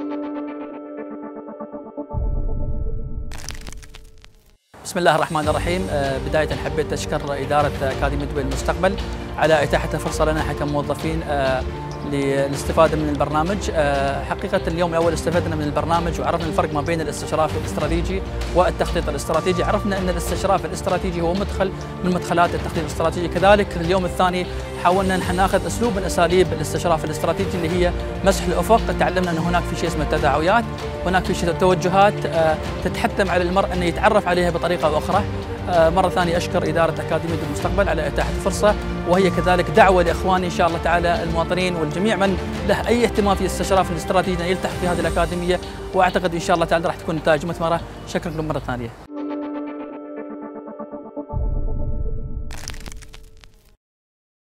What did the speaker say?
بسم الله الرحمن الرحيم. بداية حبيت أشكر إدارة أكاديمية دبي للمستقبل على إتاحة الفرصة لنا كموظفين للاستفادة من البرنامج. حقيقة اليوم أول استفدنا من البرنامج وعرفنا الفرق ما بين الاستشراف الاستراتيجي والتخطيط الاستراتيجي. عرفنا أن الاستشراف الاستراتيجي هو مدخل من مدخلات التخطيط الاستراتيجي. كذلك اليوم الثاني حاولنا نحن ناخذ أسلوب من أساليب الاستشراف الاستراتيجي اللي هي مسح الأفق. تعلمنا أن هناك في شيء اسمه التداعيات، هناك في شيء توجهات تتحتم على المرء أن يتعرف عليها بطريقة أو أخرى. مرة ثانية أشكر إدارة أكاديمية المستقبل على إتاحة الفرصة، وهي كذلك دعوة لإخواني إن شاء الله تعالى المواطنين والجميع من له أي اهتمام في الاستشراف الاستراتيجي أن يلتحق في هذه الأكاديمية، وأعتقد إن شاء الله تعالى راح تكون نتائج مثمرة. شكرا لكم مرة ثانية.